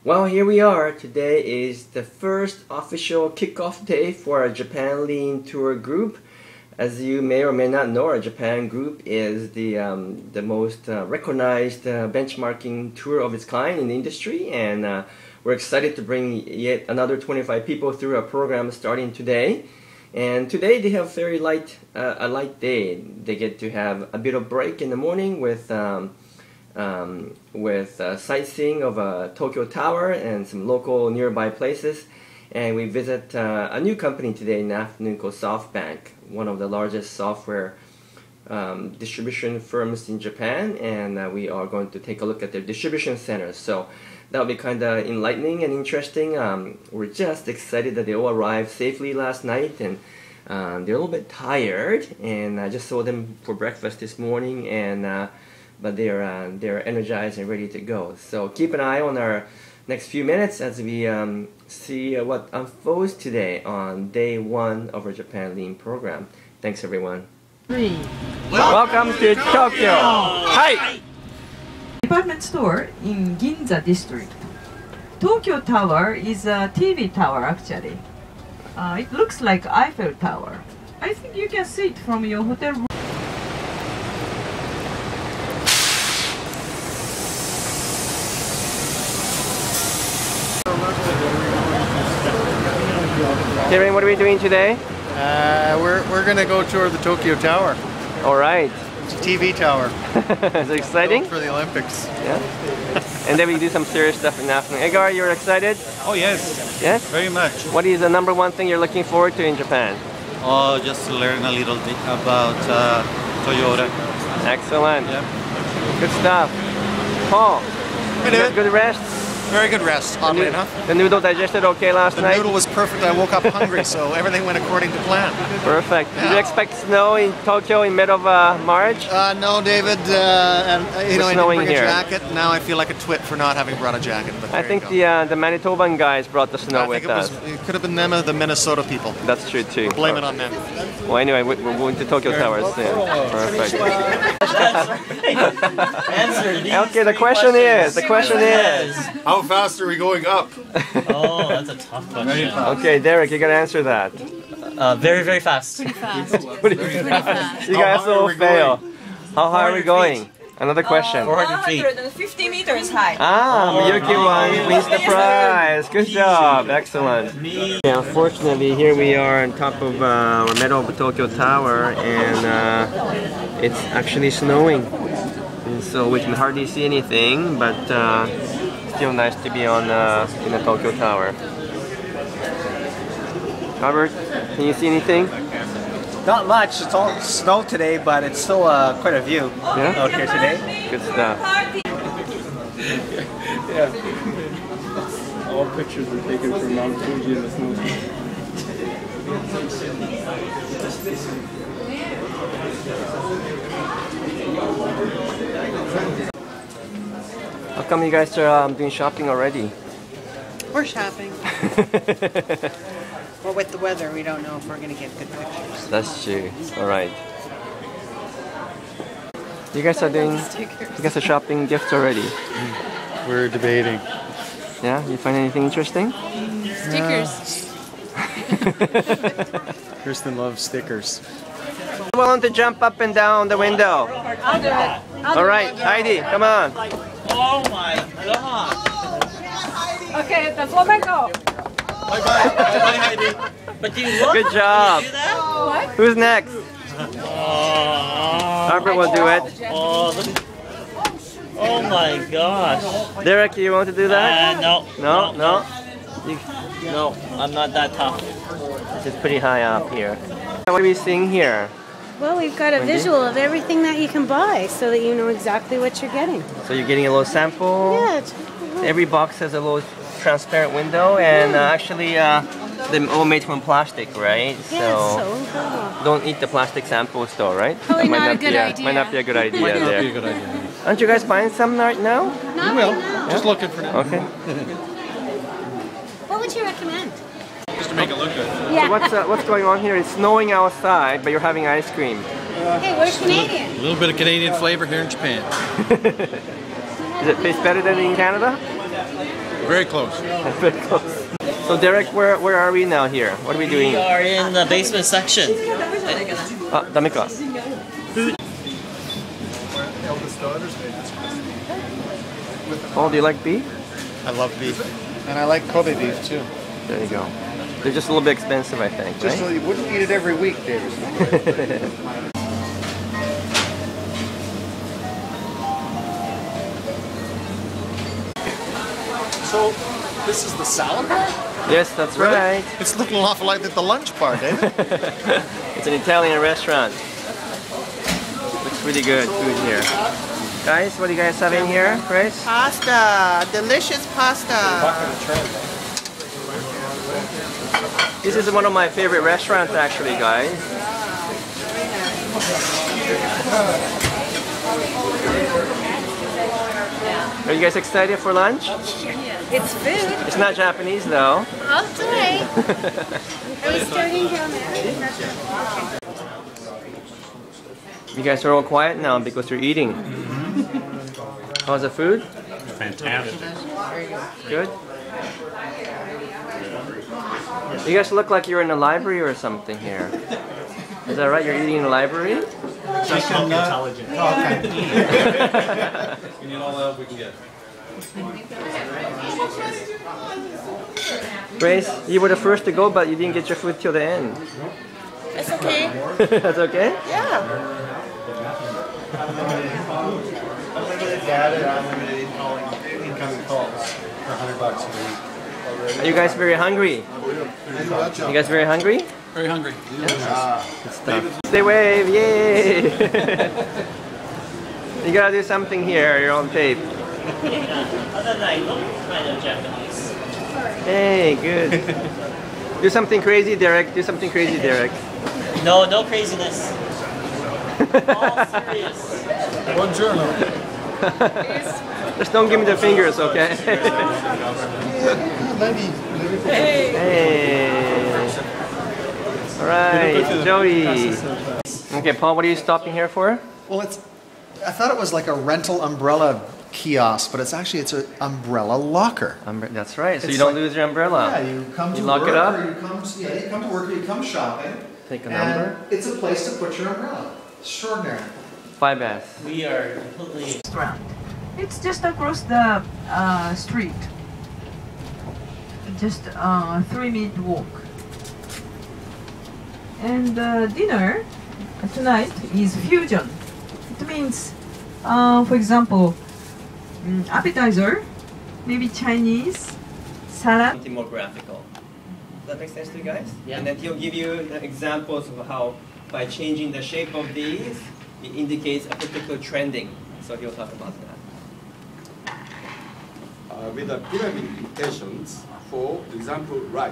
Well, here we are. Today is the first official kickoff day for our Japan Lean Tour group. As you may or may not know, our Japan group is the most recognized benchmarking tour of its kind in the industry, and we're excited to bring yet another 25 people through our program starting today. And today they have very light, a light day. They get to have a bit of break in the morning with sightseeing of Tokyo Tower and some local nearby places. And we visit a new company today in the afternoon called SoftBank, one of the largest software distribution firms in Japan, and we are going to take a look at their distribution centers. So that'll be kind of enlightening and interesting. We're just excited that they all arrived safely last night, and they're a little bit tired, and I just saw them for breakfast this morning, and but they're energized and ready to go. So keep an eye on our next few minutes as we see what unfolds today on day one of our Japan Lean program. Thanks, everyone. Welcome to Tokyo. Hi. Department store in Ginza district. Tokyo Tower is a TV tower actually. It looks like Eiffel Tower. I think you can see it from your hotel room. Karen, what are we doing today? We're gonna go tour the Tokyo Tower. All right. It's a TV tower. Is it exciting? Built for the Olympics. Yeah. And then we do some serious stuff in the afternoon. Edgar, you're excited? Oh yes. Yes? Very much. What is the number one thing you're looking forward to in Japan? Oh, just to learn a little bit about Toyota. Excellent. Yep. Good stuff. Paul, Hey, David. good rest? Very good rest, oddly enough. The noodle digested okay last night? The noodle was perfect. I woke up hungry, so everything went according to plan. Perfect. Yeah. Did you expect snow in Tokyo in mid of March? No, David. And you know, I didn't snowing bring a here. jacket. Now I feel like a twit for not having brought a jacket. But I think the Manitoban guys brought the snow with us. It could have been them or the Minnesota people. That's true too. Blame it on them. Well, anyway, we're going to Tokyo Tower soon. Perfect. Okay, the question is, how fast are we going up? Oh, that's a tough question. Okay, Derek, you gotta answer that. Very, very fast. Pretty fast. Pretty fast. You guys all fail. How high are we going? Another question. 400 feet. 150 meters high. Miyuki wins the prize. Good job. Excellent. Yeah, unfortunately, here we are on top of our middle of Tokyo Tower, and it's actually snowing. And so we can hardly see anything, but still nice to be on in the Tokyo Tower. Robert, can you see anything? Not much. It's all snow today, but it's still quite a view out here today. Good stuff. Yeah. All pictures were taken from Mount Fuji in the snow. How come you guys are doing shopping already? We're shopping. But with the weather, we don't know if we're going to get good pictures. That's true. All right. You guys are shopping gifts already. We're debating. Yeah, you find anything interesting? Stickers. Kirsten loves stickers. Willing to jump up and down the window? I'll do it. All right, Heidi, come on. Oh my god. Okay, that's what I go. Bye bye. Bye bye, Heidi. But do you look? Good job. Do you do that? What? Who's next? Oh, Albert will do it. oh my gosh. Derek, you want to do that? No. No, no. No, I'm not that tough. This is pretty high up here. What are we seeing here? Well, we've got a Wendy? visual of everything that you can buy so that you know exactly what you're getting. So you're getting a little sample. Yeah. Every box has a little transparent window, and actually they're all made from plastic, right? Yeah, So don't eat the plastic samples though, right? Probably That might not a good idea. Might not be a good idea Might not there. be a good idea. Aren't you guys buying some right now? Not We will. right now. Just looking for now. Okay. What would you recommend? Just to make it look good. Yeah. What's going on here? It's snowing outside, but you're having ice cream. Hey, we're Canadian. A little bit of Canadian flavor here in Japan. Does it taste better than in Canada? Very close. Very close. So Derek, where are we now here? What are we doing? We are in the basement section. Ah, ダメか. Oh, do you like beef? I love beef. And I like Kobe beef too. There you go. They're just a little bit expensive, I think, Just so right? you wouldn't eat it every week, David. So, this is the salad bar? Yes, that's Really? right. It's looking awful like the lunch bar, David. It's an Italian restaurant. Looks really good food here. Guys, what are you guys having here, Grace? Pasta, delicious pasta. This is one of my favorite restaurants actually, guys. Are you guys excited for lunch? It's food. It's not Japanese though. Oh, it's alright. Are we starting down there? You guys are all quiet now because you're eating. How's the food? Fantastic. Good? You guys look like you're in a library or something here. Is that right? You're eating in a library? Chicken intelligent. We need all the help we can get. Grace, you were the first to go, but you didn't get your food till the end. It's okay. That's okay? Yeah. Incoming calls for $100 a week. Are you guys very hungry? You guys very hungry? Very hungry. Good stuff. Stay wave, yay! You gotta do something here, you're on tape. Other than I look kind of Japanese. Hey, good. Do something crazy, Derek. Do something crazy, Derek. No, no craziness. All serious. Buongiorno. Just don't give me the fingers, okay? Hey. Alright, Joey. Okay, Paul, what are you stopping here for? Well, I thought it was like a rental umbrella kiosk, but it's an umbrella locker. That's right, so It's you don't like- lose your umbrella. Yeah, you come to lock work, it up. or you come to work, or you come shopping. Take a and number. it's a place to put your umbrella. Extraordinary. 5 Bath. We are completely... It's just across the street. Just 3-minute walk. And dinner tonight is fusion. It means, for example, appetizer, maybe Chinese, salad. Something more graphical. Does that make sense to you guys? Yeah. And then he'll give you the examples of how, by changing the shape of these, it indicates a particular trending. So he'll talk about that. With the pyramid imitations, for example, right.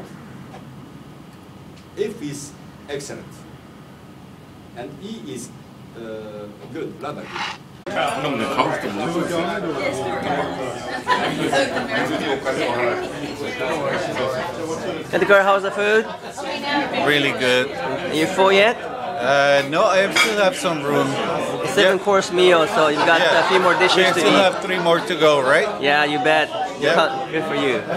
F is excellent, and E is good, rather good. Edgar, how's the food? Really good. Are you full yet? No, I still have some room. It's a 7-course meal, so you've got a few more dishes We to still eat. have 3 more to go, right? Yeah, you bet. Yeah. Good for you.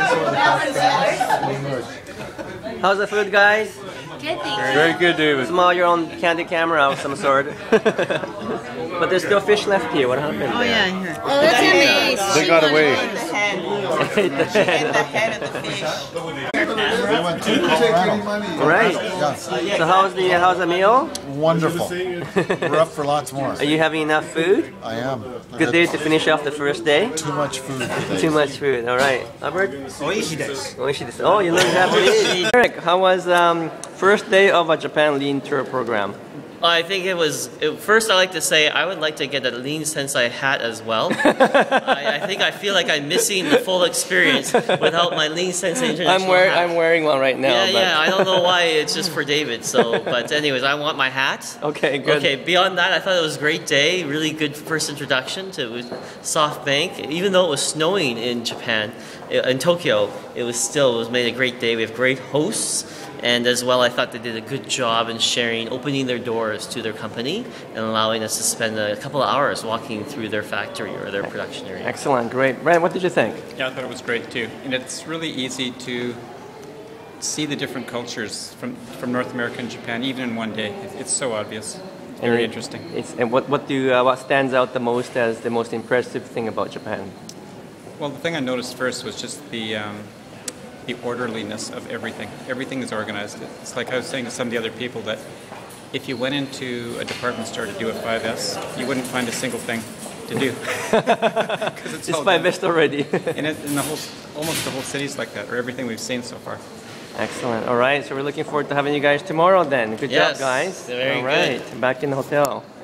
How's the food, guys? Good, thank Very good, David. Smile your own candid camera of some sort. But there's still fish left here. What happened? Oh, yeah, here. Oh, that's amazing. They got away. Ate the head. They went to Colorado. Right. Yeah. So how's the meal? Wonderful. We're up for lots more. Are you having enough food? I am. Good day to finish off the first day? Too much food today. Too much food. All right. Albert? Oishi desu. Oishi desu. Oh, you learned Japanese. Eric, how was first day of a Japan Lean Tour program? I think it was, first I like to say I would like to get a Lean Sensei hat as well. I feel like I'm missing the full experience without my Lean Sensei International hat. I'm wearing one right now. Yeah, yeah, I don't know why it's just for David, so, but anyways, I want my hat. Okay, good. Okay, beyond that, I thought it was a great day, really good first introduction to SoftBank. Even though it was snowing in Japan, in Tokyo, it was made a great day. We have great hosts, And as well, I thought they did a good job in opening their doors to their company and allowing us to spend a couple of hours walking through their factory or their production area. Excellent, great. Brent, what did you think? Yeah, I thought it was great too. And it's really easy to see the different cultures from North America and Japan, even in one day. It's so obvious. Very interesting. And what stands out the most as the most impressive thing about Japan? Well, the thing I noticed first was just the orderliness of everything. Everything is organized. It's like I was saying to some of the other people that if you went into a department store to do a 5S, you wouldn't find a single thing to do. It's 5S already. And almost the whole city's like that, or everything we've seen so far. Excellent. All right, so we're looking forward to having you guys tomorrow then. Good job, guys. Very All right, good. back in the hotel.